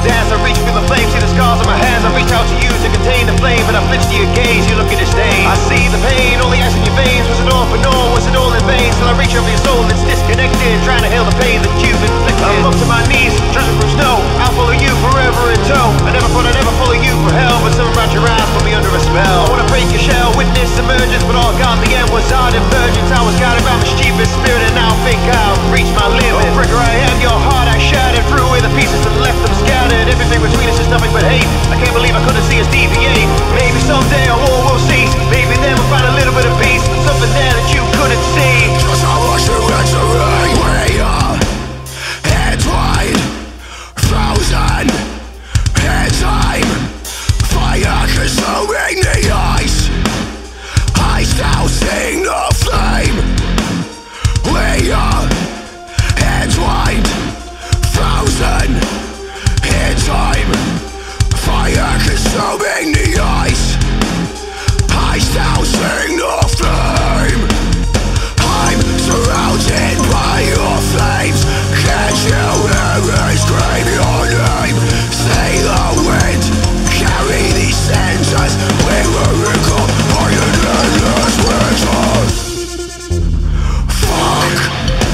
dance. I reach through the flames, see the scars on my hands. I reach out to you to contain the flame, but I flinch to your gaze, you look at disdain. I see the pain, all the ice in your veins. Was it all for naught, was it all in vain? Still I reach over your soul that's disconnected, trying to heal the pain that you've inflicted. I'm up to my knees, treasure through snow. I'll follow you forever in tow. I never thought I'd ever follow you for hell, but something about your eyes put me under a spell. I wanna break your shell, witness emergence, but all gone. The end was our divergence. I was guided by mischievous spirit, and now I think I've reached my limit. Oh, breaker I am, your heart I shattered, threw away the pieces and left them scattered. Everything between us is nothing but hate. I can't believe I couldn't see us deviate. Maybe someday our war will cease. Maybe then we'll find a little bit of peace. Something there that you couldn't see. Just how much you entering, we are entwined, frozen in time. Fire consuming the ice. I still sing the flame. We are entwined, frozen in time. Fire consuming the ice. I still sing the flame. I'm surrounded by your flames. Can't you hear me scream your name? Say the wind, carry these senses. We will recall all your endless winter. Fuck.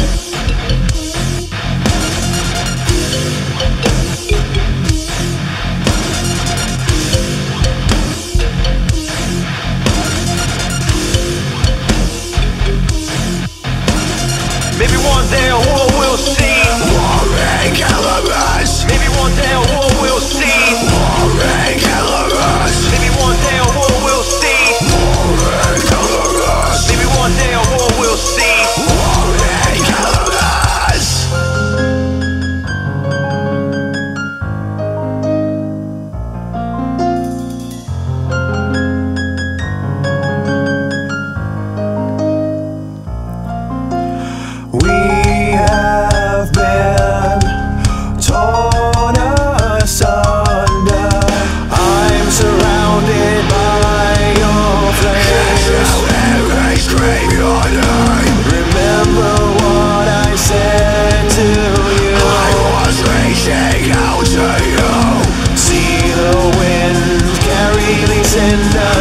Maybe one day a war will see. Warring elements. Maybe one day a war will see. Warring elements. Maybe one day a war will see. Warring elements. Maybe one day a war will see. Warring elements. We have been torn asunder. I'm surrounded by your flames. Scream your name. Remember what I said to you. I was reaching out to you. See the wind carry these cinders.